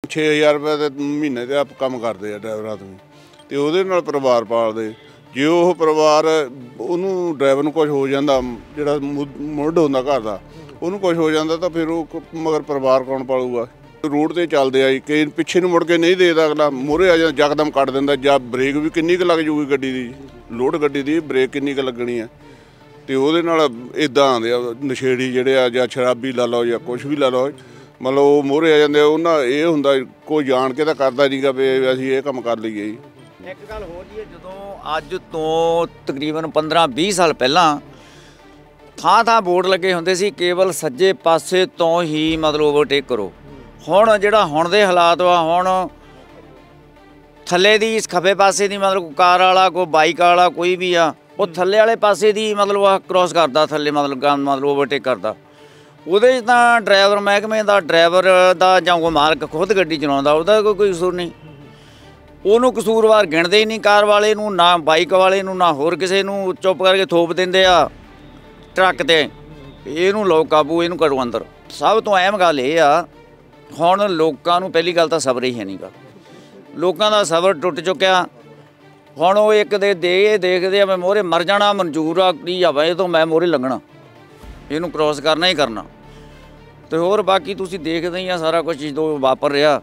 6000 रुपये ਦੇ ਮਹੀਨੇ ਦੇ ਆਪ ਕੰਮ ਕਰਦੇ ਆ ਡਰਾਈਵਰਾਂ ਤੋਂ ਤੇ ਉਹਦੇ ਨਾਲ ਪਰਿਵਾਰ ਪਾਲਦੇ। ਜੇ ਉਹ ਪਰਿਵਾਰ ਉਹਨੂੰ ਡਰਾਈਵਰ ਨੂੰ ਕੁਝ ਹੋ ਜਾਂਦਾ, ਜਿਹੜਾ ਮੁੱਢ ਹੁੰਦਾ ਘਰ ਦਾ, ਉਹਨੂੰ ਕੁਝ ਹੋ ਜਾਂਦਾ ਤਾਂ ਫਿਰ ਉਹ ਮਗਰ ਪਰਿਵਾਰ ਕੌਣ ਪਾਲੂਗਾ। रोड ਤੇ ਚੱਲਦੇ ਆ ਜੀ, ਕਈ ਪਿੱਛੇ ਨੂੰ ਮੁੜ ਕੇ ਨਹੀਂ ਦੇਖਦਾ, ਅਗਲਾ ਮੂਹਰੇ ਆ ਜਾਂਦਾ ਯਕਦਮ ਕੱਟ ਦਿੰਦਾ। ਜਾਂ ਬ੍ਰੇਕ ਵੀ ਕਿੰਨੀ ਕੁ ਲੱਗ ਜੂਗੀ ਗੱਡੀ ਦੀ, ਲੋਡ ਗੱਡੀ ਦੀ ਬ੍ਰੇਕ ਕਿੰਨੀ ਕੁ ਲੱਗਣੀ ਆ। ਤੇ ਉਹਦੇ ਨਾਲ ਇੱਦਾਂ ਆਉਂਦੇ ਆ ਨਸ਼ੇੜੀ ਜਿਹੜੇ ਆ, ਜਾਂ ਸ਼ਰਾਬੀ ਲਾ ਲਓ ਜਾਂ ਕੁਛ ਵੀ ਲਾ ਲਓ, ਮਤਲਬ ਉਹ ਮੂਹਰੇ ਆ ਜਾਂਦੇ। ਉਹਨਾਂ ਇਹ ਹੁੰਦਾ ਕੋਈ ਜਾਣ ਕੇ ਤਾਂ ਕਰਦਾ ਨਹੀਂ ਗਾ ਵੀ ਅਸੀਂ ਇਹ ਕੰਮ ਕਰ ਲਈਏ ਜੀ। ਇੱਕ ਗੱਲ ਹੋਰ ਜੀ, ਜਦੋਂ ਅੱਜ ਤੋਂ ਤਕਰੀਬਨ 15-20 ਸਾਲ ਪਹਿਲਾਂ ਥਾਂ ਬੋਰਡ ਲੱਗੇ ਹੁੰਦੇ ਸੀ ਕੇਵਲ ਸੱਜੇ ਪਾਸੇ ਤੋਂ ਹੀ ਮਤਲਬ ਓਵਰਟੇਕ ਕਰੋ। ਹੁਣ ਜਿਹੜਾ ਹੁਣ ਦੇ ਹਾਲਾਤ ਵਾ, ਹੁਣ ਥੱਲੇ ਦੀ ਖੱਬੇ ਪਾਸੇ ਦੀ ਮਤਲਬ ਕਾਰ ਵਾਲਾ ਕੋਈ ਬਾਈਕ ਵਾਲਾ ਕੋਈ ਵੀ ਆ, ਉਹ ਥੱਲੇ ਵਾਲੇ ਪਾਸੇ ਦੀ ਮਤਲਬ ਆ ਕ੍ਰੋਸ ਕਰਦਾ, ਥੱਲੇ ਮਤਲਬ ਓਵਰਟੇਕ ਕਰਦਾ। ਉਹਦੇ 'ਚ ਤਾਂ ਡਰਾਈਵਰ ਮਹਿਕਮੇ ਦਾ, ਡਰਾਈਵਰ ਦਾ ਜਾਂ ਕੋਈ ਮਾਲਕ ਖੁਦ ਗੱਡੀ ਚਲਾਉਂਦਾ, ਉਹਦਾ ਕੋਈ ਕਸੂਰ ਨਹੀਂ। ਉਹਨੂੰ ਕਸੂਰਵਾਰ ਗਿਣਦੇ ਹੀ ਨਹੀਂ, ਕਾਰ ਵਾਲੇ ਨੂੰ ਨਾ, ਬਾਈਕ ਵਾਲੇ ਨੂੰ ਨਾ, ਹੋਰ ਕਿਸੇ ਨੂੰ। ਚੁੱਪ ਕਰਕੇ ਥੋਪ ਦਿੰਦੇ ਆ ਟਰੱਕ 'ਤੇ, ਇਹਨੂੰ ਲਓ ਕਾਬੂ, ਇਹਨੂੰ ਕਰੋ ਅੰਦਰ। ਸਭ ਤੋਂ ਅਹਿਮ ਗੱਲ ਇਹ ਆ, ਹੁਣ ਲੋਕਾਂ ਨੂੰ ਪਹਿਲੀ ਗੱਲ ਤਾਂ ਸਬਰ ਹੀ ਹੈ ਨਹੀਂ ਗਾ। ਲੋਕਾਂ ਦਾ ਸਬਰ ਟੁੱਟ ਚੁੱਕਿਆ। ਹੁਣ ਉਹ ਇੱਕ ਦੇ ਦੇਖਦੇ ਆ ਮੈਂ ਮੋਹਰੇ ਮਰ ਜਾਣਾ ਮਨਜ਼ੂਰ ਆ, ਕੀ ਆ ਇਹ ਤੋਂ ਮੈਂ ਮੋਹਰੇ ਲੱਗਣਾ, ਇਹਨੂੰ ਕ੍ਰੋਸ ਕਰਨਾ ਹੀ ਕਰਨਾ। ਅਤੇ ਹੋਰ ਬਾਕੀ ਤੁਸੀਂ ਦੇਖਦੇ ਹੀ ਆ ਸਾਰਾ ਕੁਛ ਜੋ ਵਾਪਰ ਰਿਹਾ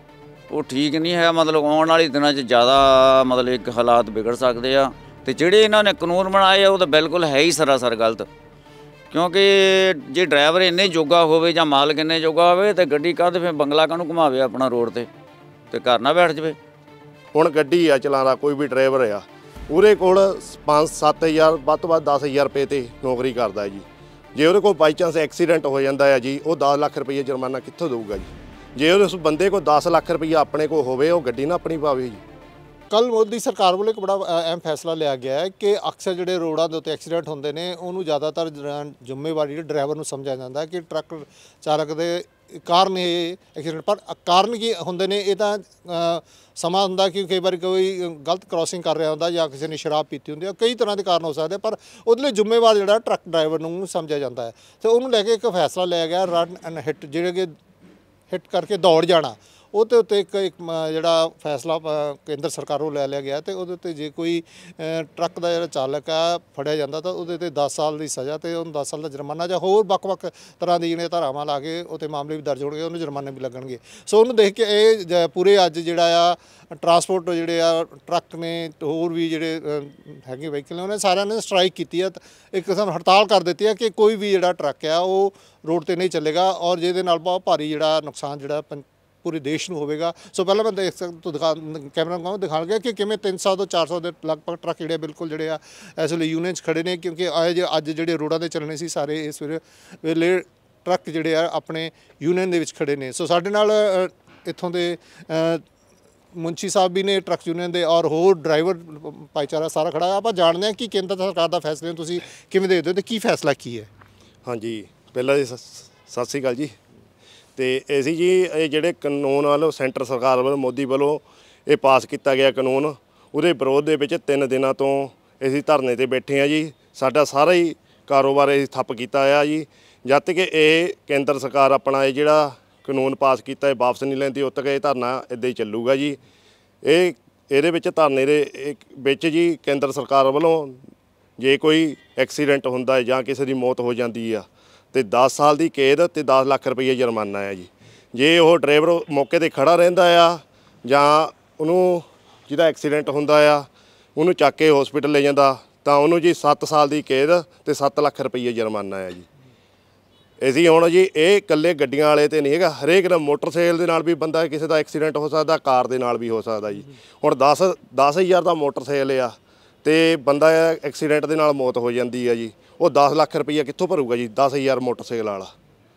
ਉਹ ਠੀਕ ਨਹੀਂ ਹੈ। ਮਤਲਬ ਆਉਣ ਵਾਲੇ ਦਿਨਾਂ 'ਚ ਜ਼ਿਆਦਾ ਮਤਲਬ ਇੱਕ ਹਾਲਾਤ ਵਿਗੜ ਸਕਦੇ ਆ। ਅਤੇ ਜਿਹੜੇ ਇਹਨਾਂ ਨੇ ਕਾਨੂੰਨ ਬਣਾਏ ਆ ਉਹ ਤਾਂ ਬਿਲਕੁਲ ਹੈ ਹੀ ਸਰਾਸਰ ਗਲਤ। ਕਿਉਂਕਿ ਜੇ ਡਰਾਈਵਰ ਇੰਨੇ ਜੋਗਾ ਹੋਵੇ ਜਾਂ ਮਾਲਕ ਇੰਨੇ ਜੋਗਾ ਹੋਵੇ ਤਾਂ ਗੱਡੀ ਕੱਢ ਫਿਰ ਬੰਗਲਾ ਕਾਹਨੂੰ ਘੁਮਾਵੇ ਆਪਣਾ ਰੋਡ 'ਤੇ ਅਤੇ ਘਰ ਨਾ ਬੈਠ ਜਾਵੇ। ਹੁਣ ਗੱਡੀ ਆ ਚਲਾਉਂਦਾ ਕੋਈ ਵੀ ਡਰਾਈਵਰ ਆ, ਉਹਦੇ ਕੋਲ 5-7 ਹਜ਼ਾਰ ਵੱਧ ਤੋਂ ਵੱਧ 10,000 ਰੁਪਏ 'ਤੇ ਨੌਕਰੀ ਕਰਦਾ ਜੀ। ਜੇ ਉਹਦੇ ਕੋਲ ਬਾਈ ਚਾਂਸ ਐਕਸੀਡੈਂਟ ਹੋ ਜਾਂਦਾ ਹੈ ਜੀ, ਉਹ 10 ਲੱਖ ਰੁਪਏ ਜੁਰਮਾਨਾ ਕਿੱਥੋਂ ਦੇਊਗਾ ਜੀ। ਜੇ ਉਸ ਬੰਦੇ ਕੋਲ 10 ਲੱਖ ਰੁਪਈਆ ਆਪਣੇ ਕੋਲ ਹੋਵੇ, ਉਹ ਗੱਡੀ ਨਾ ਆਪਣੀ ਪਾਵੇ ਜੀ। ਕੱਲ੍ਹ ਮੋਦੀ ਸਰਕਾਰ ਵੱਲੋਂ ਇੱਕ ਬੜਾ ਅਹਿਮ ਫੈਸਲਾ ਲਿਆ ਗਿਆ ਹੈ ਕਿ ਅਕਸਰ ਜਿਹੜੇ ਰੋਡਾਂ ਦੇ ਉੱਤੇ ਐਕਸੀਡੈਂਟ ਹੁੰਦੇ ਨੇ, ਉਹਨੂੰ ਜ਼ਿਆਦਾਤਰ ਜ਼ਿੰਮੇਵਾਰੀ ਜਿਹੜੇ ਡਰਾਈਵਰ ਨੂੰ ਸਮਝਿਆ ਜਾਂਦਾ ਕਿ ਟਰੱਕ ਚਾਲਕ ਦੇ ਕਾਰਨ ਇਹ ਐਕਸੀਡੈਂਟ। ਪਰ ਕਾਰਨ ਕੀ ਹੁੰਦੇ ਨੇ, ਇਹ ਤਾਂ ਸਮਾਂ ਹੁੰਦਾ ਕਿ ਕਈ ਵਾਰੀ ਕੋਈ ਗਲਤ ਕ੍ਰੋਸਿੰਗ ਕਰ ਰਿਹਾ ਹੁੰਦਾ ਜਾਂ ਕਿਸੇ ਨੇ ਸ਼ਰਾਬ ਪੀਤੀ ਹੁੰਦੀ ਹੈ, ਕਈ ਤਰ੍ਹਾਂ ਦੇ ਕਾਰਨ ਹੋ ਸਕਦੇ। ਪਰ ਉਹਦੇ ਲਈ ਜ਼ਿੰਮੇਵਾਰ ਜਿਹੜਾ ਟਰੱਕ ਡਰਾਈਵਰ ਨੂੰ ਸਮਝਿਆ ਜਾਂਦਾ ਹੈ। ਅਤੇ ਉਹਨੂੰ ਲੈ ਕੇ ਇੱਕ ਫੈਸਲਾ ਲਿਆ ਗਿਆ, ਰਨ ਐਂਡ ਹਿੱਟ, ਜਿਹੜੇ ਕਿ ਹਿੱਟ ਕਰਕੇ ਦੌੜ ਜਾਣਾ, ਉਹਦੇ ਉੱਤੇ ਇੱਕ ਜਿਹੜਾ ਫੈਸਲਾ ਕੇਂਦਰ ਸਰਕਾਰ ਵੱਲੋਂ ਲੈ ਲਿਆ ਗਿਆ। ਅਤੇ ਉਹਦੇ ਉੱਤੇ ਜੇ ਕੋਈ ਟਰੱਕ ਦਾ ਜਿਹੜਾ ਚਾਲਕ ਆ ਫੜਿਆ ਜਾਂਦਾ ਤਾਂ ਉਹਦੇ 'ਤੇ 10 ਸਾਲ ਦੀ ਸਜ਼ਾ ਅਤੇ ਉਹਨੂੰ 10 ਸਾਲ ਦਾ ਜੁਰਮਾਨਾ ਜਾਂ ਹੋਰ ਵੱਖ-ਵੱਖ ਤਰ੍ਹਾਂ ਦੀ ਜਿਹੜੀਆਂ ਧਾਰਾਵਾਂ ਲਾ ਕੇ ਉੱਤੇ ਮਾਮਲੇ ਵੀ ਦਰਜ ਹੋਣਗੇ, ਉਹਨੂੰ ਜੁਰਮਾਨੇ ਵੀ ਲੱਗਣਗੇ। ਸੋ ਉਹਨੂੰ ਦੇਖ ਕੇ ਇਹ ਪੂਰੇ ਅੱਜ ਜਿਹੜਾ ਆ ਟਰਾਂਸਪੋਰਟ ਜਿਹੜੇ ਆ ਟਰੱਕ ਨੇ, ਹੋਰ ਵੀ ਜਿਹੜੇ ਹੈਗੇ ਵਹੀਕਲ ਨੇ, ਉਹਨੇ ਸਾਰਿਆਂ ਨੇ ਸਟ੍ਰਾਈਕ ਕੀਤੀ ਆ, ਇੱਕ ਕਿਸਮ ਹੜਤਾਲ ਕਰ ਦਿੱਤੀ ਹੈ ਕਿ ਕੋਈ ਵੀ ਜਿਹੜਾ ਟਰੱਕ ਆ ਉਹ ਰੋਡ 'ਤੇ ਨਹੀਂ ਚੱਲੇਗਾ। ਔਰ ਜਿਹਦੇ ਨਾਲ ਬਹੁਤ ਭਾਰੀ ਜਿਹੜਾ ਨੁਕਸਾਨ ਜਿਹੜਾ ਪੂਰੇ ਦੇਸ਼ ਨੂੰ ਹੋਵੇਗਾ। ਸੋ ਪਹਿਲਾਂ ਮੈਂ ਦੇਖ ਕੈਮਰਾ ਨੂੰ ਦਿਖਾ ਗਿਆ ਕਿ ਕਿਵੇਂ 300 ਤੋਂ 400 ਦੇ ਲਗਭਗ ਟਰੱਕ ਜਿਹੜੇ ਬਿਲਕੁਲ ਜਿਹੜੇ ਆ ਇਸ ਵੇਲੇ ਯੂਨੀਅਨ 'ਚ ਖੜ੍ਹੇ ਨੇ, ਕਿਉਂਕਿ ਅੱਜ ਜਿਹੜੇ ਰੋਡਾਂ 'ਤੇ ਚੱਲਣੇ ਸੀ ਸਾਰੇ ਇਸ ਵੇਲੇ ਟਰੱਕ ਜਿਹੜੇ ਆ ਆਪਣੇ ਯੂਨੀਅਨ ਦੇ ਵਿੱਚ ਖੜ੍ਹੇ ਨੇ। ਸੋ ਸਾਡੇ ਨਾਲ ਇੱਥੋਂ ਦੇ ਮੁੰਸ਼ੀ ਸਾਹਿਬ ਵੀ ਨੇ ਟਰੱਕ ਯੂਨੀਅਨ ਦੇ, ਔਰ ਹੋਰ ਡਰਾਈਵਰ ਭਾਈਚਾਰਾ ਸਾਰਾ ਖੜ੍ਹਾ। ਆਪਾਂ ਜਾਣਦੇ ਹਾਂ ਕਿ ਕੇਂਦਰ ਸਰਕਾਰ ਦਾ ਫੈਸਲੇ ਨੂੰ ਤੁਸੀਂ ਕਿਵੇਂ ਦੇਖਦੇ ਹੋ ਅਤੇ ਕੀ ਫੈਸਲਾ ਕੀ ਹੈ। ਹਾਂਜੀ, ਪਹਿਲਾਂ ਜੀ ਸਤਿ ਸ਼੍ਰੀ ਅਕਾਲ ਜੀ। ਅਤੇ ਅਸੀਂ ਜੀ ਇਹ ਜਿਹੜੇ ਕਾਨੂੰਨ ਵੱਲੋਂ ਸੈਂਟਰ ਸਰਕਾਰ ਵੱਲੋਂ ਮੋਦੀ ਵੱਲੋਂ ਇਹ ਪਾਸ ਕੀਤਾ ਗਿਆ ਕਾਨੂੰਨ, ਉਹਦੇ ਵਿਰੋਧ ਦੇ ਵਿੱਚ 3 ਦਿਨਾਂ ਤੋਂ ਅਸੀਂ ਧਰਨੇ 'ਤੇ ਬੈਠੇ ਹਾਂ ਜੀ। ਸਾਡਾ ਸਾਰਾ ਹੀ ਕਾਰੋਬਾਰ ਅਸੀਂ ਠੱਪ ਕੀਤਾ ਆ ਜੀ। ਜਦ ਤੱਕ ਇਹ ਕੇਂਦਰ ਸਰਕਾਰ ਆਪਣਾ ਇਹ ਜਿਹੜਾ ਕਾਨੂੰਨ ਪਾਸ ਕੀਤਾ ਇਹ ਵਾਪਸ ਨਹੀਂ ਲੈਂਦੀ, ਉਦੋਂ ਤੱਕ ਇਹ ਧਰਨਾ ਇੱਦਾਂ ਹੀ ਚੱਲੂਗਾ ਜੀ। ਇਹਦੇ ਵਿੱਚ ਧਰਨੇ ਦੇ ਵਿੱਚ ਜੀ ਕੇਂਦਰ ਸਰਕਾਰ ਵੱਲੋਂ ਜੇ ਕੋਈ ਐਕਸੀਡੈਂਟ ਹੁੰਦਾ ਜਾਂ ਕਿਸੇ ਦੀ ਮੌਤ ਹੋ ਜਾਂਦੀ ਆ ਅਤੇ 10 ਸਾਲ ਦੀ ਕੈਦ ਅਤੇ 10 ਲੱਖ ਰੁਪਈਏ ਜੁਰਮਾਨਾ ਹੈ ਜੀ। ਜੇ ਉਹ ਡਰਾਈਵਰ ਮੌਕੇ 'ਤੇ ਖੜ੍ਹਾ ਰਹਿੰਦਾ ਆ ਜਾਂ ਉਹਨੂੰ ਜਿਹਦਾ ਐਕਸੀਡੈਂਟ ਹੁੰਦਾ ਆ ਉਹਨੂੰ ਚੱਕ ਕੇ ਹੋਸਪਿਟਲ ਲੈ ਜਾਂਦਾ ਤਾਂ ਉਹਨੂੰ ਜੀ 7 ਸਾਲ ਦੀ ਕੈਦ ਅਤੇ 7 ਲੱਖ ਰੁਪਈਏ ਜੁਰਮਾਨਾ ਹੈ ਜੀ। ਅਸੀਂ ਹੁਣ ਜੀ ਇਹ ਇਕੱਲੇ ਗੱਡੀਆਂ ਵਾਲੇ 'ਤੇ ਨਹੀਂ ਹੈਗਾ, ਹਰੇਕ ਦਾ ਮੋਟਰਸਾਈਕਲ ਦੇ ਨਾਲ ਵੀ ਬੰਦਾ ਕਿਸੇ ਦਾ ਐਕਸੀਡੈਂਟ ਹੋ ਸਕਦਾ, ਕਾਰ ਦੇ ਨਾਲ ਵੀ ਹੋ ਸਕਦਾ ਜੀ। ਹੁਣ 10,000 ਦਾ ਮੋਟਰਸਾਈਕਲ ਆ ਅਤੇ ਬੰਦਾ ਐਕਸੀਡੈਂਟ ਦੇ ਨਾਲ ਮੌਤ ਹੋ ਜਾਂਦੀ ਹੈ ਜੀ, ਉਹ 10 ਲੱਖ ਰੁਪਈਆ ਕਿੱਥੋਂ ਭਰੂਗਾ ਜੀ 10,000 ਮੋਟਰਸਾਈਕਲ ਵਾਲਾ।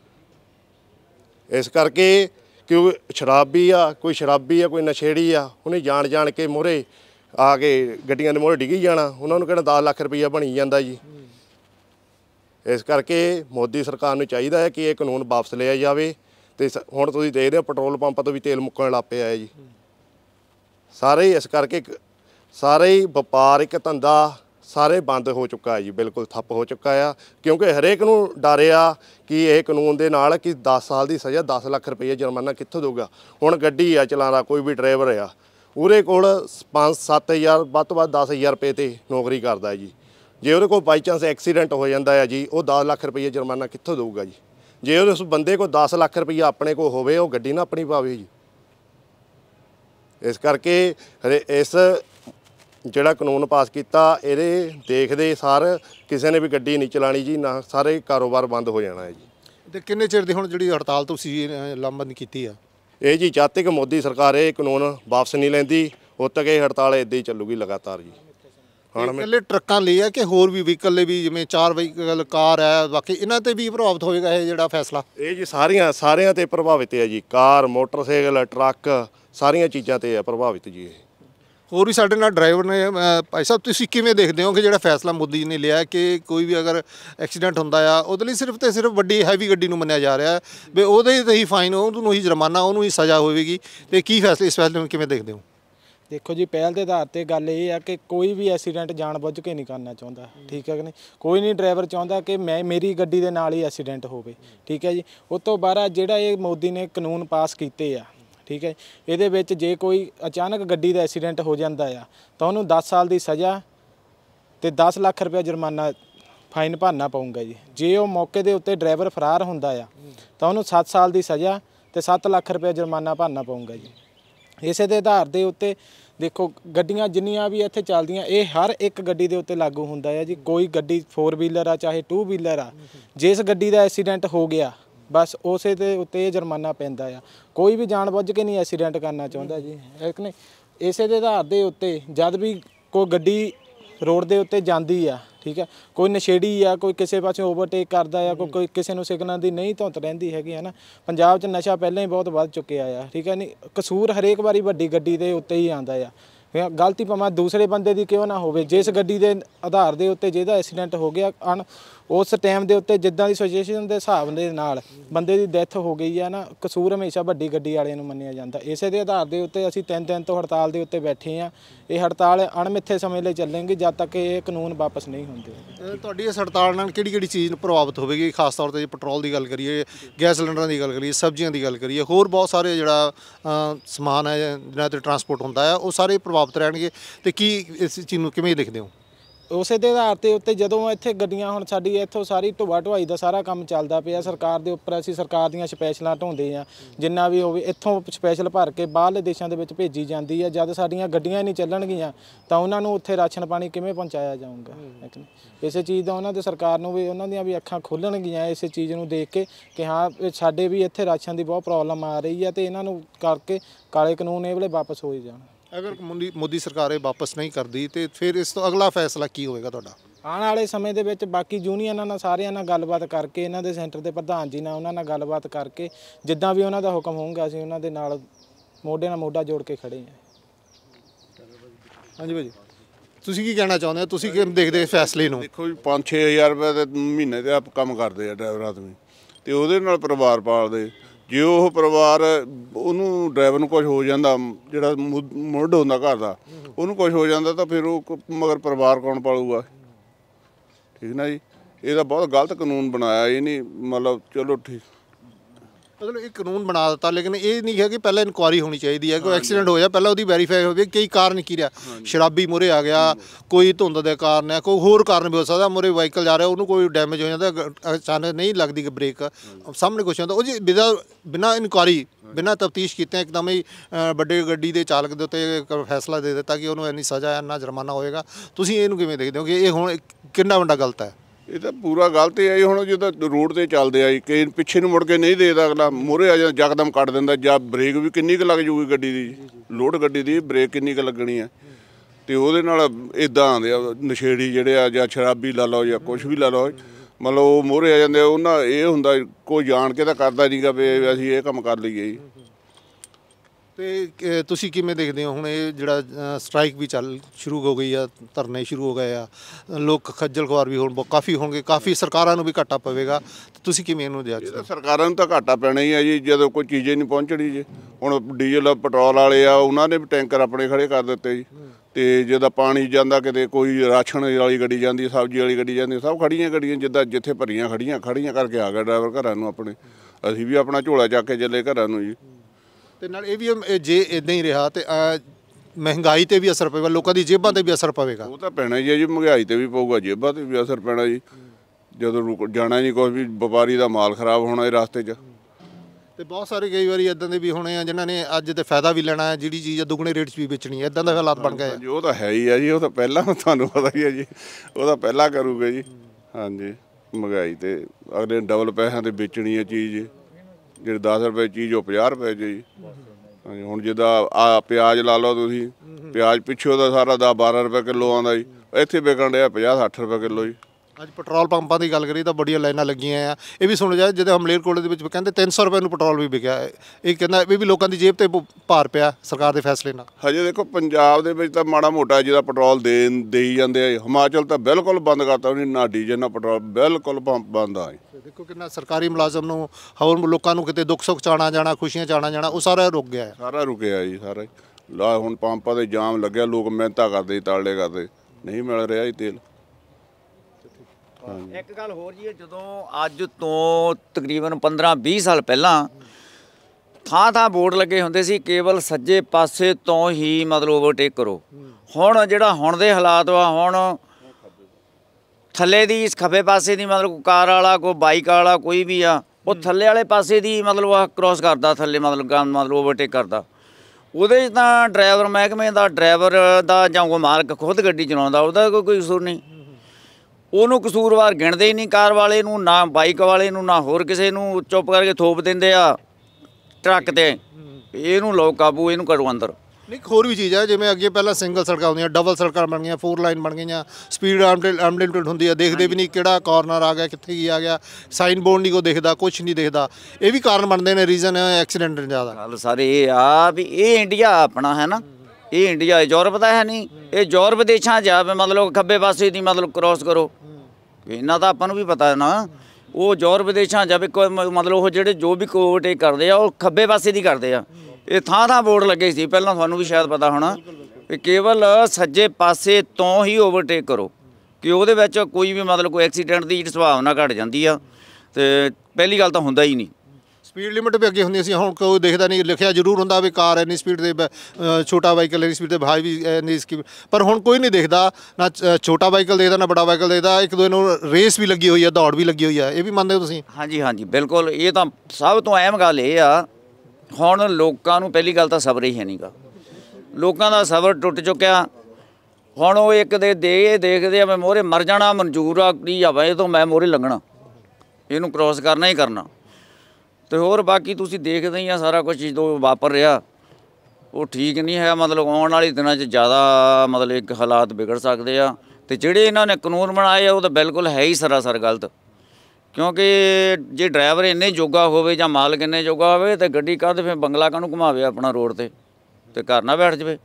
ਇਸ ਕਰਕੇ ਕਿ ਸ਼ਰਾਬੀ ਆ, ਕੋਈ ਸ਼ਰਾਬੀ ਆ, ਕੋਈ ਨਸ਼ੇੜੀ ਆ, ਉਹਨੇ ਜਾਣ ਕੇ ਮੂਹਰੇ ਆ ਕੇ ਗੱਡੀਆਂ ਦੇ ਮੂਹਰੇ ਡਿੱਗੀ ਜਾਣਾ, ਉਹਨਾਂ ਨੂੰ ਕਿਹੜਾ 10 ਲੱਖ ਰੁਪਈਆ ਬਣੀ ਜਾਂਦਾ ਜੀ। ਇਸ ਕਰਕੇ ਮੋਦੀ ਸਰਕਾਰ ਨੂੰ ਚਾਹੀਦਾ ਹੈ ਕਿ ਇਹ ਕਾਨੂੰਨ ਵਾਪਸ ਲਿਆ ਜਾਵੇ। ਅਤੇ ਹੁਣ ਤੁਸੀਂ ਦੇਖਦੇ ਹੋ ਪੈਟਰੋਲ ਪੰਪਾਂ ਤੋਂ ਵੀ ਤੇਲ ਮੁੱਕਣ ਲੱਗ ਪਿਆ ਹੈ ਜੀ। ਸਾਰੇ ਹੀ ਇਸ ਕਰਕੇ ਸਾਰੇ ਹੀ ਵਪਾਰਿਕ ਧੰਦਾ ਸਾਰੇ ਬੰਦ ਹੋ ਚੁੱਕਾ ਹੈ ਜੀ, ਬਿਲਕੁਲ ਠੱਪ ਹੋ ਚੁੱਕਾ ਆ। ਕਿਉਂਕਿ ਹਰੇਕ ਨੂੰ ਡਰ ਆ ਕਿ ਇਹ ਕਾਨੂੰਨ ਦੇ ਨਾਲ ਕਿ 10 ਸਾਲ ਦੀ ਸਜ਼ਾ 10 ਲੱਖ ਰੁਪਏ ਜੁਰਮਾਨਾ ਕਿੱਥੋਂ ਦੇਊਗਾ। ਹੁਣ ਗੱਡੀ ਆ ਚਲਾਉਂਦਾ ਕੋਈ ਵੀ ਡਰਾਈਵਰ ਆ, ਉਹਦੇ ਕੋਲ 5-7 ਹਜ਼ਾਰ ਵੱਧ ਤੋਂ ਵੱਧ 10,000 ਰੁਪਏ ਤੇ ਨੌਕਰੀ ਕਰਦਾ ਜੀ। ਜੇ ਉਹਦੇ ਕੋਲ ਬਾਈ ਚਾਂਸ ਐਕਸੀਡੈਂਟ ਹੋ ਜਾਂਦਾ ਹੈ ਜੀ, ਉਹ 10 ਲੱਖ ਰੁਪਏ ਜੁਰਮਾਨਾ ਕਿੱਥੋਂ ਦੇਊਗਾ ਜੀ। ਜੇ ਉਸ ਬੰਦੇ ਕੋਲ 10 ਲੱਖ ਰੁਪਈਆ ਆਪਣੇ ਕੋਲ ਹੋਵੇ, ਉਹ ਗੱਡੀ ਨਾ ਆਪਣੀ ਪਾਵੇ ਜੀ। ਇਸ ਕਰਕੇ ਇਸ ਜਿਹੜਾ ਕਾਨੂੰਨ ਪਾਸ ਕੀਤਾ, ਇਹਦੇ ਦੇਖਦੇ ਸਾਰ ਕਿਸੇ ਨੇ ਵੀ ਗੱਡੀ ਨਹੀਂ ਚਲਾਣੀ ਜੀ, ਨਾ ਸਾਰੇ ਕਾਰੋਬਾਰ ਬੰਦ ਹੋ ਜਾਣਾ ਹੈ ਜੀ। ਤੇ ਕਿੰਨੇ ਚਿਰ ਦੀ ਹੁਣ ਜਿਹੜੀ ਹੜਤਾਲ ਤੁਸੀਂ ਲਾਮਬੰਦ ਕੀਤੀ ਆ? ਇਹ ਜੀ ਜਦ ਤੱਕ ਮੋਦੀ ਸਰਕਾਰ ਇਹ ਕਾਨੂੰਨ ਵਾਪਸ ਨਹੀਂ ਲੈਂਦੀ, ਉਦੋਂ ਤੱਕ ਇਹ ਹੜਤਾਲ ਇੱਦਾਂ ਹੀ ਚੱਲੂਗੀ ਲਗਾਤਾਰ ਜੀ। ਹੁਣ ਇਕੱਲੇ ਟਰੱਕਾਂ ਲਈ ਹੈ ਕਿ ਹੋਰ ਵੀ ਵਹੀਕਲ ਲਈ ਵੀ, ਜਿਵੇਂ 4 ਵਹੀਕਲ ਕਾਰ ਹੈ, ਬਾਕੀ ਇਹਨਾਂ ਤੇ ਵੀ ਪ੍ਰਭਾਵਿਤ ਹੋਵੇਗਾ ਇਹ ਜਿਹੜਾ ਫੈਸਲਾ? ਇਹ ਜੀ ਸਾਰਿਆਂ ਤੇ ਪ੍ਰਭਾਵਿਤ ਹੈ ਜੀ। ਕਾਰ, ਮੋਟਰਸਾਈਕਲ, ਟਰੱਕ, ਸਾਰੀਆਂ ਚੀਜ਼ਾਂ ਤੇ ਹੈ ਪ੍ਰਭਾਵਿਤ ਜੀ ਇਹ। ਹੋਰ ਵੀ ਸਾਡੇ ਨਾਲ ਡਰਾਈਵਰ ਨੇ। ਭਾਈ ਸਾਹਿਬ, ਤੁਸੀਂ ਕਿਵੇਂ ਦੇਖਦੇ ਹੋ ਕਿ ਜਿਹੜਾ ਫੈਸਲਾ ਮੋਦੀ ਨੇ ਲਿਆ ਕਿ ਕੋਈ ਵੀ ਅਗਰ ਐਕਸੀਡੈਂਟ ਹੁੰਦਾ ਆ, ਉਹਦੇ ਲਈ ਸਿਰਫ ਤੇ ਸਿਰਫ ਵੱਡੀ ਹੈਵੀ ਗੱਡੀ ਨੂੰ ਮੰਨਿਆ ਜਾ ਰਿਹਾ ਵੀ ਉਹਦੇ ਤੇ ਹੀ ਫਾਈਨ, ਉਹਨੂੰ ਹੀ ਜੁਰਮਾਨਾ, ਉਹਨੂੰ ਹੀ ਸਜ਼ਾ ਹੋਵੇਗੀ, ਤੇ ਕੀ ਫੈਸਲੇ ਇਸ ਫੈਸਲੇ ਨੂੰ ਕਿਵੇਂ ਦੇਖਦੇ ਹੋ? ਦੇਖੋ ਜੀ, ਪਹਿਲ ਦੇ ਆਧਾਰ ਤੇ ਗੱਲ ਇਹ ਆ ਕਿ ਕੋਈ ਵੀ ਐਕਸੀਡੈਂਟ ਜਾਣਬੁੱਝ ਕੇ ਨਹੀਂ ਕਰਨਾ ਚਾਹੁੰਦਾ, ਠੀਕ ਹੈ ਕਿ ਨਹੀਂ। ਕੋਈ ਨਹੀਂ ਡਰਾਈਵਰ ਚਾਹੁੰਦਾ ਕਿ ਮੇਰੀ ਗੱਡੀ ਦੇ ਨਾਲ ਹੀ ਐਕਸੀਡੈਂਟ ਹੋਵੇ, ਠੀਕ ਹੈ ਜੀ। ਉਸ ਤੋਂ ਬਾਅਦ ਜਿਹੜਾ ਇਹ ਮੋਦੀ ਨੇ ਕਾਨੂੰਨ ਪਾਸ ਕੀਤੇ ਆ, ਠੀਕ ਹੈ, ਇਹਦੇ ਵਿੱਚ ਜੇ ਕੋਈ ਅਚਾਨਕ ਗੱਡੀ ਦਾ ਐਕਸੀਡੈਂਟ ਹੋ ਜਾਂਦਾ ਆ ਤਾਂ ਉਹਨੂੰ 10 ਸਾਲ ਦੀ ਸਜ਼ਾ ਤੇ 10 ਲੱਖ ਰੁਪਏ ਜੁਰਮਾਨਾ ਫਾਈਨ ਭਰਨਾ ਪਊਗਾ ਜੀ। ਜੇ ਉਹ ਮੌਕੇ ਦੇ ਉੱਤੇ ਡਰਾਈਵਰ ਫਰਾਰ ਹੁੰਦਾ ਆ ਤਾਂ ਉਹਨੂੰ 7 ਸਾਲ ਦੀ ਸਜ਼ਾ ਤੇ 7 ਲੱਖ ਰੁਪਏ ਜੁਰਮਾਨਾ ਭਰਨਾ ਪਊਗਾ ਜੀ। ਇਸੇ ਦੇ ਆਧਾਰ ਦੇ ਉੱਤੇ ਦੇਖੋ, ਗੱਡੀਆਂ ਜਿੰਨੀਆਂ ਵੀ ਇੱਥੇ ਚੱਲਦੀਆਂ, ਇਹ ਹਰ ਇੱਕ ਗੱਡੀ ਦੇ ਉੱਤੇ ਲਾਗੂ ਹੁੰਦਾ ਹੈ ਜੀ। ਕੋਈ ਗੱਡੀ 4 ਵੀਲਰ ਆ ਚਾਹੇ 2 ਵੀਲਰ ਆ, ਜਿਸ ਗੱਡੀ ਦਾ ਐਕਸੀਡੈਂਟ ਹੋ ਗਿਆ ਬਸ ਉਸੇ ਦੇ ਉੱਤੇ ਇਹ ਜੁਰਮਾਨਾ ਪੈਂਦਾ ਆ। ਕੋਈ ਵੀ ਜਾਣਬੁੱਝ ਕੇ ਨਹੀਂ ਐਕਸੀਡੈਂਟ ਕਰਨਾ ਚਾਹੁੰਦਾ ਜੀ, ਇੱਕ ਨਹੀਂ। ਇਸੇ ਦੇ ਆਧਾਰ ਦੇ ਉੱਤੇ ਜਦ ਵੀ ਕੋਈ ਗੱਡੀ ਰੋਡ ਦੇ ਉੱਤੇ ਜਾਂਦੀ ਆ, ਠੀਕ ਹੈ, ਕੋਈ ਨਸ਼ੇੜੀ ਆ, ਕੋਈ ਕਿਸੇ ਪਾਸੇ ਓਵਰਟੇਕ ਕਰਦਾ ਆ, ਕੋਈ ਕਿਸੇ ਨੂੰ ਸਿਗਨਲ ਦੀ ਨਹੀਂ ਧੁੰਤ ਰਹਿੰਦੀ ਹੈਗੀ ਹੈ ਨਾ। ਪੰਜਾਬ 'ਚ ਨਸ਼ਾ ਪਹਿਲਾਂ ਹੀ ਬਹੁਤ ਵੱਧ ਚੁੱਕਿਆ ਆ, ਠੀਕ ਹੈ ਨਹੀਂ। ਕਸੂਰ ਹਰੇਕ ਵਾਰੀ ਵੱਡੀ ਗੱਡੀ ਦੇ ਉੱਤੇ ਹੀ ਆਉਂਦਾ ਆ। ਗਲਤੀ ਭਾਵੇਂ ਦੂਸਰੇ ਬੰਦੇ ਦੀ ਕਿਉਂ ਨਾ ਹੋਵੇ, ਜਿਸ ਗੱਡੀ ਦੇ ਆਧਾਰ ਦੇ ਉੱਤੇ ਜਿਹਦਾ ਐਕਸੀਡੈਂਟ ਹੋ ਗਿਆ, ਉਸ ਟਾਈਮ ਦੇ ਉੱਤੇ ਜਿੱਦਾਂ ਦੀ ਸਿਚੁਏਸ਼ਨ ਦੇ ਹਿਸਾਬ ਦੇ ਨਾਲ ਬੰਦੇ ਦੀ ਡੈਥ ਹੋ ਗਈ ਆ ਨਾ, ਕਸੂਰ ਹਮੇਸ਼ਾ ਵੱਡੀ ਗੱਡੀ ਵਾਲਿਆਂ ਨੂੰ ਮੰਨਿਆ ਜਾਂਦਾ। ਇਸੇ ਦੇ ਆਧਾਰ ਦੇ ਉੱਤੇ ਅਸੀਂ 3 ਦਿਨ ਤੋਂ ਹੜਤਾਲ ਦੇ ਉੱਤੇ ਬੈਠੇ ਆ। ਇਹ ਹੜਤਾਲ ਅਣਮਿੱਥੇ ਸਮੇਂ ਲਈ ਚੱਲੇਗੀ ਜਦ ਤੱਕ ਇਹ ਕਾਨੂੰਨ ਵਾਪਸ ਨਹੀਂ ਹੁੰਦੇ। ਤੁਹਾਡੀ ਇਸ ਹੜਤਾਲ ਨਾਲ ਕਿਹੜੀ ਚੀਜ਼ ਪ੍ਰਭਾਵਿਤ ਹੋਵੇਗੀ? ਖਾਸ ਤੌਰ ਤੇ ਜੇ ਪੈਟਰੋਲ ਦੀ ਗੱਲ ਕਰੀਏ, ਗੈਸ ਸਿਲੰਡਰਾਂ ਦੀ ਗੱਲ ਕਰੀਏ, ਸਬਜ਼ੀਆਂ ਦੀ ਗੱਲ ਕਰੀਏ, ਹੋਰ ਬਹੁਤ ਸਾਰੇ ਜਿਹੜਾ ਸਮਾਨ ਹੈ ਜਿਹਨਾਂ 'ਤੇ ਟਰਾਂਸਪੋਰਟ ਹੁੰਦਾ ਆ, ਉਹ ਸਾਰੇ ਪ੍ਰਭਾਵਿਤ ਰਹਿਣਗੇ। ਤੇ ਕੀ ਇਸ ਚੀਜ਼ ਨੂੰ ਕਿਵੇਂ ਦੇਖਦੇ ਹੋ? ਉਸੇ ਦੇ ਆਧਾਰ ਤੇ ਉੱਤੇ ਜਦੋਂ ਇੱਥੇ ਗੱਡੀਆਂ, ਹੁਣ ਸਾਡੀ ਇੱਥੋਂ ਸਾਰੀ ਢੋਆ ਢੁਆਈ ਦਾ ਸਾਰਾ ਕੰਮ ਚੱਲਦਾ ਪਿਆ ਸਰਕਾਰ ਦੇ ਉੱਪਰ। ਅਸੀਂ ਸਰਕਾਰ ਦੀਆਂ ਸਪੈਸ਼ਲਾਂ ਢੋਂਦੇ ਆ, ਜਿੰਨਾ ਵੀ ਹੋਵੇ ਇੱਥੋਂ ਸਪੈਸ਼ਲ ਭਰ ਕੇ ਬਾਹਰਲੇ ਦੇਸ਼ਾਂ ਦੇ ਵਿੱਚ ਭੇਜੀ ਜਾਂਦੀ ਆ। ਜਦ ਸਾਡੀਆਂ ਗੱਡੀਆਂ ਨਹੀਂ ਚੱਲਣਗੀਆਂ ਤਾਂ ਉਹਨਾਂ ਨੂੰ ਉੱਥੇ ਰਾਸ਼ਨ ਪਾਣੀ ਕਿਵੇਂ ਪਹੁੰਚਾਇਆ ਜਾਊਗਾ? ਇਸੇ ਚੀਜ਼ ਦਾ ਉਹਨਾਂ ਦੇ ਸਰਕਾਰ ਨੂੰ ਵੀ, ਉਹਨਾਂ ਦੀਆਂ ਵੀ ਅੱਖਾਂ ਖੋਲ੍ਹਣਗੀਆਂ ਇਸੇ ਚੀਜ਼ ਨੂੰ ਦੇਖ ਕੇ ਕਿ ਹਾਂ ਸਾਡੇ ਵੀ ਇੱਥੇ ਰਾਸ਼ਨ ਦੀ ਬਹੁਤ ਪ੍ਰੋਬਲਮ ਆ ਰਹੀ ਆ, ਤੇ ਇਹਨਾਂ ਨੂੰ ਕਰਕੇ ਕਾਲੇ ਕਾਨੂੰਨ ਇਹ ਵੇਲੇ ਵਾਪਸ ਹੋ ਹੀ ਜਾਣ। ਅਗਰ ਮੋਦੀ ਸਰਕਾਰ ਇਹ ਵਾਪਸ ਨਹੀਂ ਕਰਦੀ ਤੇ ਫਿਰ ਇਸ ਤੋਂ ਅਗਲਾ ਫੈਸਲਾ ਕੀ ਹੋਵੇਗਾ ਤੁਹਾਡਾ? ਆਉਣ ਵਾਲੇ ਸਮੇਂ ਦੇ ਵਿੱਚ ਬਾਕੀ ਯੂਨੀਅਨਾਂ ਨਾਲ ਸਾਰਿਆਂ ਨਾਲ ਗੱਲਬਾਤ ਕਰਕੇ, ਇਹਨਾਂ ਦੇ ਸੈਂਟਰ ਦੇ ਪ੍ਰਧਾਨ ਜੀ ਨਾਲ ਉਹਨਾਂ ਨਾਲ ਗੱਲਬਾਤ ਕਰਕੇ, ਜਿੱਦਾਂ ਵੀ ਉਹਨਾਂ ਦਾ ਹੁਕਮ ਹੋਊਗਾ ਅਸੀਂ ਉਹਨਾਂ ਦੇ ਨਾਲ ਮੋਢੇ ਨਾਲ ਮੋਢਾ ਜੋੜ ਕੇ ਖੜੇ ਹਾਂ। ਹਾਂਜੀ ਭਾਜੀ, ਤੁਸੀਂ ਕੀ ਕਹਿਣਾ ਚਾਹੁੰਦੇ ਹੋ? ਤੁਸੀਂ ਕਿਵੇਂ ਦੇਖਦੇ ਇਸ ਫੈਸਲੇ ਨੂੰ? ਦੇਖੋ ਜੀ, 5-6 ਹਜ਼ਾਰ ਰੁਪਏ ਦੇ ਮਹੀਨੇ ਦੇ ਆਪ ਕੰਮ ਕਰਦੇ ਆ ਡਰਾਈਵਰ ਆਦਮੀ, ਤੇ ਉਹਦੇ ਨਾਲ ਪਰਿਵਾਰ ਪਾਲਦੇ। ਜੇ ਉਹ ਪਰਿਵਾਰ, ਉਹਨੂੰ ਡਰਾਈਵਰ ਨੂੰ ਕੁਝ ਹੋ ਜਾਂਦਾ, ਜਿਹੜਾ ਮੁੱਢ ਹੁੰਦਾ ਘਰ ਦਾ, ਉਹਨੂੰ ਕੁਝ ਹੋ ਜਾਂਦਾ ਤਾਂ ਫਿਰ ਉਹ ਮਗਰ ਪਰਿਵਾਰ ਕੌਣ ਪਾਲੂਗਾ? ਠੀਕ ਨਾ ਜੀ। ਇਹਦਾ ਬਹੁਤ ਗਲਤ ਕਾਨੂੰਨ ਬਣਾਇਆ। ਇਹ ਨਹੀਂ ਮਤਲਬ, ਚਲੋ ਠੀਕ, ਮਤਲਬ ਇਹ ਕਾਨੂੰਨ ਬਣਾ ਦਿੱਤਾ, ਲੇਕਿਨ ਇਹ ਨਹੀਂ ਹੈ ਕਿ ਪਹਿਲਾਂ ਇਨਕੁਆਇਰੀ ਹੋਣੀ ਚਾਹੀਦੀ ਹੈ। ਕੋਈ ਐਕਸੀਡੈਂਟ ਹੋਇਆ ਪਹਿਲਾਂ ਉਹਦੀ ਵੈਰੀਫਾਈ ਹੋਵੇ ਕਈ ਕਾਰਨ ਕੀ ਰਿਹਾ। ਸ਼ਰਾਬੀ ਮੂਹਰੇ ਆ ਗਿਆ, ਕੋਈ ਧੁੰਦ ਦੇ ਕਾਰਨ ਹੈ, ਕੋਈ ਹੋਰ ਕਾਰਨ ਵੀ ਹੋ ਸਕਦਾ। ਮੂਹਰੇ ਵਾਹੀਕਲ ਜਾ ਰਿਹਾ, ਉਹਨੂੰ ਕੋਈ ਡੈਮੇਜ ਹੋ ਜਾਂਦਾ, ਅਚਾਨਕ ਨਹੀਂ ਲੱਗਦੀ ਬ੍ਰੇਕ, ਸਾਹਮਣੇ ਕੁਛ ਹੁੰਦਾ, ਉਹ ਜੀ ਬਿਨਾਂ ਇਨਕੁਆਇਰੀ, ਬਿਨਾਂ ਤਫਤੀਸ਼ ਕੀਤੇ ਇੱਕਦਮ ਹੀ ਵੱਡੇ ਗੱਡੀ ਦੇ ਚਾਲਕ ਦੇ ਉੱਤੇ ਫੈਸਲਾ ਦੇ ਦਿੱਤਾ ਕਿ ਉਹਨੂੰ ਇੰਨੀ ਸਜ਼ਾ, ਇੰਨਾ ਜੁਰਮਾਨਾ ਹੋਏਗਾ। ਤੁਸੀਂ ਇਹਨੂੰ ਕਿਵੇਂ ਦੇਖਦੇ ਹੋ ਕਿ ਇਹ ਹੁਣ ਕਿੰਨਾ ਵੱਡਾ ਗਲਤ ਹੈ? ਇਹ ਤਾਂ ਪੂਰਾ ਗਲਤ ਹੈ ਜੀ। ਹੁਣ ਜਦੋਂ ਰੋਡ ਤੇ ਚੱਲਦੇ ਆ ਜੀ, ਕਈ ਪਿੱਛੇ ਨੂੰ ਮੁੜ ਕੇ ਨਹੀਂ ਦੇਖਦਾ, ਅਗਲਾ ਮੂਹਰੇ ਆ ਜਾਂਦਾ, ਯਕਦਮ ਕੱਟ ਦਿੰਦਾ। ਜਾਂ ਬ੍ਰੇਕ ਵੀ ਕਿੰਨੀ ਕੁ ਲੱਗ ਜੂਗੀ ਗੱਡੀ ਦੀ, ਲੋਡ ਗੱਡੀ ਦੀ ਬ੍ਰੇਕ ਕਿੰਨੀ ਕੁ ਲੱਗਣੀ ਆ। ਤੇ ਉਹਦੇ ਨਾਲ ਇੱਦਾਂ ਆਉਂਦੇ ਆ ਨਸ਼ੇੜੀ ਜਿਹੜੇ ਆ, ਜਾਂ ਸ਼ਰਾਬੀ ਲਾ ਲਓ ਜਾਂ ਕੁਛ ਵੀ ਲਾ ਲਓ, ਮਤਲਬ ਉਹ ਮੂਹਰੇ ਆ ਜਾਂਦੇ। ਉਹਨਾਂ ਇਹ ਹੁੰਦਾ ਕੋਈ ਜਾਣ ਕੇ ਤਾਂ ਕਰਦਾ ਨਹੀਂਗਾ ਵੀ ਅਸੀਂ ਇਹ ਕੰਮ ਕਰ ਲਈਏ ਜੀ। ਤੇ ਤੁਸੀਂ ਕਿਵੇਂ ਦੇਖਦੇ ਹੋ ਹੁਣ ਇਹ ਜਿਹੜਾ ਸਟ੍ਰਾਈਕ ਵੀ ਸ਼ੁਰੂ ਹੋ ਗਈ ਆ, ਧਰਨੇ ਸ਼ੁਰੂ ਹੋ ਗਏ ਆ, ਲੋਕ ਖੱਜਲ ਖੁਆਰ ਵੀ ਹੁਣ ਕਾਫੀ ਹੋਣਗੇ, ਕਾਫੀ ਸਰਕਾਰਾਂ ਨੂੰ ਵੀ ਘਾਟਾ ਪਵੇਗਾ, ਤੁਸੀਂ ਕਿਵੇਂ ਇਹਨੂੰ ਦੇਖਦੇ? ਸਰਕਾਰਾਂ ਨੂੰ ਤਾਂ ਘਾਟਾ ਪੈਣਾ ਹੀ ਆ ਜੀ, ਜਦੋਂ ਕੋਈ ਚੀਜ਼ ਹੀ ਨਹੀਂ ਪਹੁੰਚਣੀ ਜੀ। ਹੁਣ ਡੀਜ਼ਲ ਪੈਟਰੋਲ ਵਾਲੇ ਆ, ਉਹਨਾਂ ਨੇ ਵੀ ਟੈਂਕਰ ਆਪਣੇ ਖੜੇ ਕਰ ਦਿੱਤੇ ਜੀ, ਤੇ ਜਿੱਦਾਂ ਪਾਣੀ ਜਾਂਦਾ, ਕਿਤੇ ਕੋਈ ਰਾਸ਼ਨ ਵਾਲੀ ਗੱਡੀ ਜਾਂਦੀ, ਸਬਜ਼ੀ ਵਾਲੀ ਗੱਡੀ ਜਾਂਦੀ, ਸਭ ਖੜੀਆਂ ਗੱਡੀਆਂ ਜਿੱਦਾਂ ਜਿੱਥੇ ਭਰੀਆਂ ਖੜੀਆਂ ਕਰਕੇ ਆ ਗਿਆ ਡਰਾਈਵਰ ਘਰਾਂ ਨੂੰ ਆਪਣੇ। ਅਸੀਂ ਵੀ ਆਪਣਾ ਝੋਲਾ ਚੱਕ ਕੇ ਚੱਲੇ ਘਰਾਂ ਨੂੰ ਜੀ। ਤੇ ਨਾਲ ਇਹ ਵੀ ਜੇ ਇਦਾਂ ਹੀ ਰਿਹਾ ਤੇ ਮਹਿੰਗਾਈ ਤੇ ਵੀ ਅਸਰ ਪਵੇਗਾ, ਲੋਕਾਂ ਦੀ ਜੇਬਾਂ ਤੇ ਵੀ ਅਸਰ ਪਵੇਗਾ। ਉਹ ਤਾਂ ਪੈਣਾ ਹੀ ਹੈ ਜੀ, ਮਹਿੰਗਾਈ ਤੇ ਵੀ ਪਊਗਾ, ਜੇਬਾਂ ਤੇ ਵੀ ਅਸਰ ਪੈਣਾ ਜੀ। ਜਦੋਂ ਜਾਣਾ ਨਹੀਂ ਕੁਛ ਵੀ, ਵਪਾਰੀ ਦਾ ਮਾਲ ਖਰਾਬ ਹੋਣਾ ਇਹ ਰਸਤੇ 'ਚ। ਤੇ ਬਹੁਤ ਸਾਰੇ ਕਈ ਵਾਰੀ ਇਦਾਂ ਦੇ ਵੀ ਹੋਣੇ ਆ ਜਿਨ੍ਹਾਂ ਨੇ ਅੱਜ ਤੇ ਫਾਇਦਾ ਵੀ ਲੈਣਾ ਹੈ, ਜਿਹੜੀ ਚੀਜ਼ ਦੁੱਗਣੇ ਰੇਟ 'ਚ ਵੀ ਵੇਚਣੀ ਹੈ, ਇਦਾਂ ਦਾ ਹਾਲਾਤ ਬਣ ਗਏ ਆ। ਜੀ ਉਹ ਤਾਂ ਹੈ ਹੀ ਆ ਜੀ, ਉਹ ਤਾਂ ਪਹਿਲਾਂ ਤੁਹਾਨੂੰ ਪਤਾ ਹੀ ਹੈ ਜੀ, ਉਹ ਤਾਂ ਪਹਿਲਾਂ ਕਰੂਗੇ ਜੀ। ਹਾਂਜੀ, ਮਹਿੰਗਾਈ ਤੇ ਅਗਲੇ ਡਬਲ ਪੈਸਿਆਂ ਤੇ ਵੇਚਣੀ ਹੈ ਚੀਜ਼, ਜਿਹੜੀ 10 ਰੁਪਏ ਚੀਜ਼ ਉਹ 50 ਰੁਪਏ 'ਚ ਜੀ। ਹਾਂਜੀ, ਹੁਣ ਜਿੱਦਾਂ ਆ ਪਿਆਜ਼ ਲਾ ਲਓ ਤੁਸੀਂ, ਪਿਆਜ਼ ਪਿੱਛੋਂ ਦਾ ਸਾਰਾ 10-12 ਰੁਪਏ ਕਿਲੋ ਆਉਂਦਾ ਜੀ, ਇੱਥੇ ਵਿਕਣ ਡਿਆ 50-60 ਰੁਪਏ ਕਿਲੋ ਜੀ। ਅੱਜ ਪੈਟਰੋਲ ਪੰਪਾਂ ਦੀ ਗੱਲ ਕਰੀਏ ਤਾਂ ਬੜੀਆਂ ਲਾਈਨਾਂ ਲੱਗੀਆਂ ਆ। ਇਹ ਵੀ ਸੁਣ ਜਾਏ ਜਦੋਂ ਮਲੇਰਕੋਟਲੇ ਦੇ ਵਿੱਚ ਕਹਿੰਦੇ 300 ਰੁਪਏ ਨੂੰ ਪੈਟਰੋਲ ਵੀ ਵਿਕਿਆ। ਇਹ ਕਹਿੰਦਾ ਇਹ ਵੀ ਲੋਕਾਂ ਦੀ ਜੇਬ ਤੇ ਭਾਰ ਪਿਆ ਸਰਕਾਰ ਦੇ ਫੈਸਲੇ ਨਾਲ। ਹਜੇ ਦੇਖੋ ਪੰਜਾਬ ਦੇ ਵਿੱਚ ਤਾਂ ਮਾੜਾ ਮੋਟਾ ਜਿਹਦਾ ਪੈਟਰੋਲ ਦੇਈ ਜਾਂਦੇ ਆ, ਹਿਮਾਚਲ ਤਾਂ ਬਿਲਕੁਲ ਬੰਦ ਕਰਤਾ ਉਹਨੇ, ਨਾ ਡੀਜ਼ਲ ਨਾ ਪੈਟਰੋਲ, ਬਿਲਕੁਲ ਬੰਦ ਆ। ਦੇਖੋ ਕਿੰਨਾ ਸਰਕਾਰੀ ਮੁਲਾਜ਼ਮ ਨੂੰ, ਹੋਰ ਲੋਕਾਂ ਨੂੰ ਕਿਤੇ ਦੁੱਖ ਸੁੱਖ 'ਚ ਆਉਣਾ ਜਾਣਾ, ਖੁਸ਼ੀਆਂ 'ਚ ਆਉਣਾ ਜਾਣਾ, ਉਹ ਸਾਰਾ ਰੁਕ ਗਿਆ ਹੈ। ਸਾਰਾ ਰੁਕਿਆ ਜੀ, ਸਾਰਾ ਲਾ ਹੁਣ ਪੰਪਾਂ ਦੇ ਜਾਮ ਲੱਗਿਆ, ਲੋਕ ਮਿਹਨਤਾਂ ਕਰਦੇ, ਤਾਲੇ ਕਰਦੇ, ਨਹੀਂ ਮਿਲ ਰਿਹਾ ਜੀ ਤੇਲ। ਇੱਕ ਗੱਲ ਹੋਰ ਜੀ, ਜਦੋਂ ਅੱਜ ਤੋਂ ਤਕਰੀਬਨ 15-20 ਸਾਲ ਪਹਿਲਾਂ ਥਾਂ ਬੋਰਡ ਲੱਗੇ ਹੁੰਦੇ ਸੀ, ਕੇਵਲ ਸੱਜੇ ਪਾਸੇ ਤੋਂ ਹੀ ਮਤਲਬ ਓਵਰਟੇਕ ਕਰੋ। ਹੁਣ ਜਿਹੜਾ ਹੁਣ ਦੇ ਹਾਲਾਤ ਵਾ, ਹੁਣ ਥੱਲੇ ਦੀ ਖੱਬੇ ਪਾਸੇ ਦੀ ਮਤਲਬ ਕਾਰ ਵਾਲਾ, ਕੋਈ ਬਾਈਕ ਵਾਲਾ, ਕੋਈ ਵੀ ਆ, ਉਹ ਥੱਲੇ ਵਾਲੇ ਪਾਸੇ ਦੀ ਮਤਲਬ ਆ ਕ੍ਰੋਸ ਕਰਦਾ, ਥੱਲੇ ਮਤਲਬ ਓਵਰਟੇਕ ਕਰਦਾ। ਉਹਦੇ 'ਚ ਤਾਂ ਡਰਾਈਵਰ ਮਹਿਕਮੇ ਦਾ, ਡਰਾਈਵਰ ਦਾ ਜਾਂ ਕੋਈ ਮਾਲਕ ਖੁਦ ਗੱਡੀ ਚਲਾਉਂਦਾ, ਉਹਦਾ ਕੋਈ ਕਸੂਰ ਨਹੀਂ। ਉਹਨੂੰ ਕਸੂਰਵਾਰ ਗਿਣਦੇ ਹੀ ਨਹੀਂ, ਕਾਰ ਵਾਲੇ ਨੂੰ, ਨਾ ਬਾਈਕ ਵਾਲੇ ਨੂੰ, ਨਾ ਹੋਰ ਕਿਸੇ ਨੂੰ। ਚੁੱਪ ਕਰਕੇ ਥੋਪ ਦਿੰਦੇ ਆ ਟਰੱਕ ਤੇ, ਇਹਨੂੰ ਲਓ ਕਾਬੂ, ਇਹਨੂੰ ਕਰੋ ਅੰਦਰ। ਨਹੀਂ, ਹੋਰ ਵੀ ਚੀਜ਼ ਹੈ, ਜਿਵੇਂ ਅੱਗੇ ਪਹਿਲਾਂ ਸਿੰਗਲ ਸੜਕਾਂ ਹੁੰਦੀਆਂ, ਡਬਲ ਸੜਕਾਂ ਬਣ ਗਈਆਂ, 4 ਲਾਈਨ ਬਣ ਗਈਆਂ, ਸਪੀਡ ਅਨਲਿਮਿਟਡ ਹੁੰਦੀ ਆ, ਦੇਖਦੇ ਵੀ ਨਹੀਂ ਕਿਹੜਾ ਕਾਰਨਰ ਆ ਗਿਆ, ਕਿੱਥੇ ਕੀ ਆ ਗਿਆ, ਸਾਈਨ ਬੋਰਡ ਨਹੀਂ ਕੋ ਦਿਖਦਾ, ਕੁਛ ਨਹੀਂ ਦਿਖਦਾ। ਇਹ ਵੀ ਕਾਰਨ ਬਣਦੇ ਨੇ, ਰੀਜ਼ਨ ਐਕਸੀਡੈਂਟ ਜ਼ਿਆਦਾ। ਗੱਲ ਸਾਰੇ ਇਹ ਆ ਵੀ ਇਹ ਇੰਡੀਆ ਆਪਣਾ ਹੈ ਨਾ, ਇਹ ਇੰਡੀਆ ਯੂਰਪ ਦਾ ਹੈ ਨਹੀਂ। ਇਹ ਯੂਰਪ ਦੇਸ਼ਾਂ 'ਚ ਆ ਮਤਲਬ ਖੱਬੇ ਪਾਸੇ ਦੀ ਮਤਲਬ ਕ੍ਰੋਸ ਕਰੋ, ਇਹਨਾਂ ਤਾਂ ਆਪਾਂ ਨੂੰ ਵੀ ਪਤਾ ਹੈ ਨਾ। ਉਹ ਯੂਰਪ ਦੇਸ਼ਾਂ 'ਚ ਕੋਈ ਮਤਲਬ ਉਹ ਜਿਹੜੇ ਜੋ ਵੀ ਓਵਰਟੇਕ ਕਰਦੇ ਆ, ਉਹ ਖੱਬੇ ਪਾਸੇ ਦੀ ਕਰਦੇ ਆ। ਇਹ ਥਾਂ ਬੋਰਡ ਲੱਗੇ ਸੀ ਪਹਿਲਾਂ, ਤੁਹਾਨੂੰ ਵੀ ਸ਼ਾਇਦ ਪਤਾ ਹੋਣਾ, ਵੀ ਕੇਵਲ ਸੱਜੇ ਪਾਸੇ ਤੋਂ ਹੀ ਓਵਰਟੇਕ ਕਰੋ, ਕਿ ਉਹਦੇ ਵਿੱਚ ਕੋਈ ਵੀ ਮਤਲਬ ਕੋਈ ਐਕਸੀਡੈਂਟ ਦੀ ਸੰਭਾਵਨਾ ਘਟ ਜਾਂਦੀ ਆ। ਤੇ ਪਹਿਲੀ ਗੱਲ ਤਾਂ ਹੁੰਦਾ ਹੀ ਨਹੀਂ। ਸਪੀਡ ਲਿਮਿਟ ਵੀ ਅੱਗੇ ਹੁੰਦੀ ਸੀ, ਹੁਣ ਕੋਈ ਦੇਖਦਾ ਨਹੀਂ, ਲਿਖਿਆ ਜ਼ਰੂਰ ਹੁੰਦਾ ਵੀ ਕਾਰ ਇੰਨੀ ਸਪੀਡ ਦੇ, ਛੋਟਾ ਵਾਹੀਕਲ ਇੰਨੀ ਸਪੀਡ ਤੇ, ਭਾਈ ਵੀ ਇੰਨੀ ਸਪੀਡ, ਪਰ ਹੁਣ ਕੋਈ ਨਹੀਂ ਦੇਖਦਾ, ਨਾ ਛੋਟਾ ਵਾਹੀਕਲ ਦੇਖਦਾ, ਨਾ ਬੜਾ ਵਾਹੀਕਲ ਦੇਖਦਾ। ਇੱਕ ਦੂਜੇ ਨੂੰ ਰੇਸ ਵੀ ਲੱਗੀ ਹੋਈ ਆ, ਦੌੜ ਵੀ ਲੱਗੀ ਹੋਈ ਆ, ਇਹ ਵੀ ਮੰਨਦੇ ਹੋ ਤੁਸੀਂ? ਹਾਂਜੀ ਬਿਲਕੁਲ। ਇਹ ਤਾਂ ਸਭ ਤੋਂ ਅਹਿਮ ਗੱਲ ਇਹ ਆ, ਹੁਣ ਲੋਕਾਂ ਨੂੰ ਪਹਿਲੀ ਗੱਲ ਤਾਂ ਸਬਰ ਹੀ ਹੈ ਨਹੀਂਗਾ। ਲੋਕਾਂ ਦਾ ਸਬਰ ਟੁੱਟ ਚੁੱਕਿਆ। ਹੁਣ ਉਹ ਇੱਕ ਦੇ ਦੇਖਦੇ ਆ ਮੈਂ ਮੋਹਰੇ ਮਰ ਜਾਣਾ ਮਨਜ਼ੂਰ ਆ, ਕੀ ਆ ਇਹ ਤੋਂ ਮੈਂ ਮੋਹਰੇ ਲੰਘਣਾ, ਇਹਨੂੰ ਕ੍ਰੋਸ ਕਰਨਾ ਹੀ ਕਰਨਾ। ਤੇ ਹੋਰ ਬਾਕੀ ਤੁਸੀਂ ਦੇਖਦੇ ਹੀ ਆ ਸਾਰਾ ਕੁਝ ਜੋ ਵਾਪਰ ਰਿਹਾ, ਉਹ ਠੀਕ ਨਹੀਂ ਹੈ। ਮਤਲਬ ਆਉਣ ਵਾਲੇ ਦਿਨਾਂ 'ਚ ਜ਼ਿਆਦਾ ਮਤਲਬ ਇੱਕ ਹਾਲਾਤ ਵਿਗੜ ਸਕਦੇ ਆ। ਤੇ ਜਿਹੜੇ ਇਹਨਾਂ ਨੇ ਕਾਨੂੰਨ ਬਣਾਏ ਆ, ਉਹ ਤਾਂ ਬਿਲਕੁਲ ਹੈ ਹੀ ਸਰਾਸਰ ਗਲਤ। ਕਿਉਂਕਿ ਜੇ ਡਰਾਈਵਰ ਇੰਨੇ ਜੋਗਾ ਹੋਵੇ ਜਾਂ ਮਾਲਕ ਇੰਨੇ ਜੋਗਾ ਹੋਵੇ, ਤਾਂ ਗੱਡੀ ਕੱਢ ਫਿਰ ਬੰਗਲਾ ਕਾਹਨੂੰ ਘੁਮਾਵੇ ਆਪਣਾ ਰੋਡ ਤੇ ਘਰ ਨਾ ਬੈਠ ਜਾਵੇ।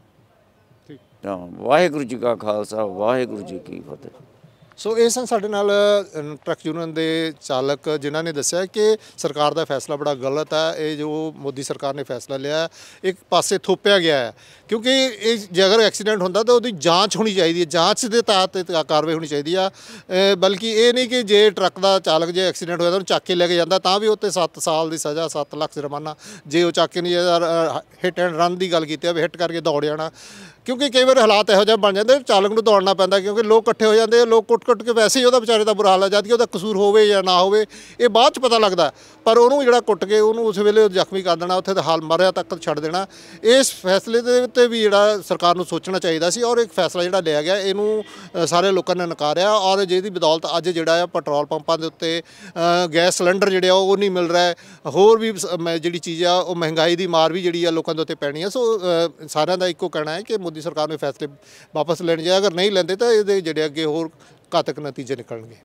ਵਾਹਿਗੁਰੂ ਜੀ ਕਾ ਖਾਲਸਾ, ਵਾਹਿਗੁਰੂ ਜੀ ਕੀ ਫਤਿਹ। ਸੋ ਇਹ ਸਨ ਸਾਡੇ ਨਾਲ ਟਰੱਕ ਯੂਨੀਅਨ ਦੇ ਚਾਲਕ, ਜਿਨ੍ਹਾਂ ਨੇ ਦੱਸਿਆ ਕਿ ਸਰਕਾਰ ਦਾ ਫੈਸਲਾ ਬੜਾ ਗਲਤ ਹੈ। ਇਹ ਜੋ ਮੋਦੀ ਸਰਕਾਰ ਨੇ ਫੈਸਲਾ ਲਿਆ, ਇੱਕ ਪਾਸੇ ਥੋਪਿਆ ਗਿਆ ਹੈ, ਕਿਉਂਕਿ ਇਹ ਜੇ ਅਗਰ ਐਕਸੀਡੈਂਟ ਹੁੰਦਾ ਤਾਂ ਉਹਦੀ ਜਾਂਚ ਹੋਣੀ ਚਾਹੀਦੀ ਹੈ, ਜਾਂਚ ਦੇ ਤਹਿਤ ਕਾਰਵਾਈ ਹੋਣੀ ਚਾਹੀਦੀ ਆ। ਬਲਕਿ ਇਹ ਨਹੀਂ ਕਿ ਜੇ ਟਰੱਕ ਦਾ ਚਾਲਕ ਜੇ ਐਕਸੀਡੈਂਟ ਹੋਇਆ ਤਾਂ ਉਹਨੂੰ ਚੱਕ ਕੇ ਲੈ ਕੇ ਜਾਂਦਾ, ਤਾਂ ਵੀ ਉੱਤੇ 7 ਸਾਲ ਦੀ ਸਜ਼ਾ, 7 ਲੱਖ ਜੁਰਮਾਨਾ। ਜੇ ਉਹ ਚੱਕ ਕੇ ਨਹੀਂ, ਹਿੱਟ ਐਂਡ ਰਨ ਦੀ ਗੱਲ ਕੀਤੀ ਵੀ ਹਿੱਟ ਕਰਕੇ ਦੌੜ ਜਾਣਾ, ਕਿਉਂਕਿ ਕਈ ਵਾਰ ਹਾਲਾਤ ਇਹੋ ਜਿਹੇ ਬਣ ਜਾਂਦੇ ਚਾਲਕ ਨੂੰ ਦੌੜਨਾ ਪੈਂਦਾ, ਕਿਉਂਕਿ ਲੋਕ ਇਕੱਠੇ ਹੋ ਜਾਂਦੇ, ਲੋਕ ਕੁੱਟ ਕੇ ਵੈਸੇ ਹੀ ਉਹਦਾ ਵਿਚਾਰੇ ਦਾ ਬੁਰਾ ਹਾਲ ਹੈ, ਜਦ ਕਿ ਉਹਦਾ ਕਸੂਰ ਹੋਵੇ ਜਾਂ ਨਾ ਹੋਵੇ ਇਹ ਬਾਅਦ 'ਚ ਪਤਾ ਲੱਗਦਾ। ਪਰ ਉਹਨੂੰ ਜਿਹੜਾ ਕੁੱਟ ਕੇ ਉਹਨੂੰ ਉਸ ਵੇਲੇ ਜ਼ਖਮੀ ਕਰ ਦੇਣਾ, ਉੱਥੇ ਤਾਂ ਹਾਲ ਮਰਿਆ ਤੱਕ ਛੱਡ ਦੇਣਾ। ਇਸ ਫੈਸਲੇ ਦੇ ਉੱਤੇ ਵੀ ਜਿਹੜਾ ਸਰਕਾਰ ਨੂੰ ਸੋਚਣਾ ਚਾਹੀਦਾ ਸੀ, ਔਰ ਇੱਕ ਫੈਸਲਾ ਜਿਹੜਾ ਲਿਆ ਗਿਆ ਇਹਨੂੰ ਸਾਰੇ ਲੋਕਾਂ ਨੇ ਨਕਾਰਿਆ। ਔਰ ਜਿਹਦੀ ਬਦੌਲਤ ਅੱਜ ਜਿਹੜਾ ਆ ਪੈਟਰੋਲ ਪੰਪਾਂ ਦੇ ਉੱਤੇ ਗੈਸ ਸਿਲੰਡਰ ਜਿਹੜੇ ਆ ਉਹ ਨਹੀਂ ਮਿਲ ਰਿਹਾ, ਹੋਰ ਵੀ ਜਿਹੜੀ ਚੀਜ਼ ਆ ਉਹ ਮਹਿੰਗਾਈ ਦੀ ਮਾਰ ਵੀ ਜਿਹੜੀ ਆ ਲੋਕਾਂ ਦੇ ਉੱਤੇ ਪੈਣੀ ਆ। ਸੋ ਸਾਰਿਆਂ ਦਾ ਇੱਕੋ ਕਹਿਣਾ ਹੈ ਕਿ ਮੋਦੀ ਸਰਕਾਰ ਨੂੰ ਫੈਸਲੇ ਵਾਪਸ ਲੈਣੇ ਚਾਹੀਦੇ, ਅਗਰ ਨਹੀਂ ਲੈਂਦੇ ਤਾਂ ਇਹਦੇ ਜਿਹੜੇ ਅੱਗੇ ਹੋਰ ਘਾਤਕ ਨਤੀਜੇ ਨਿਕਲਣਗੇ।